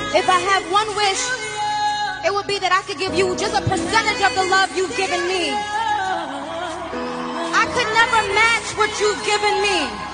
If I have one wish, it would be that I could give you just a percentage of the love you've given me. I could never match what you've given me.